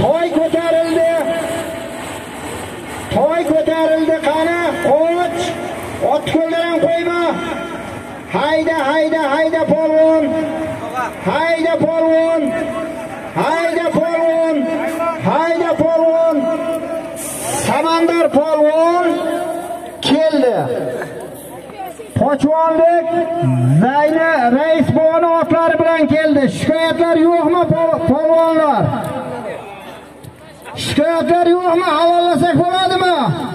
Toy ko'tarildi. Toy ko'tarildi. Qani, qoch. Ot qo'ldan qo'yma. Hayda, hayda, hayda polvon. Hayda polvon. Hayda polvon. Hayda polvon. Samandar polvon keldi. Pochvonlik Zayni rais bo'g'ini otlari bilan keldi. Shikoyatlar yo'qmi polvonlar? Shikoyatlar yo'qmi? Havollasak bo'ladimi?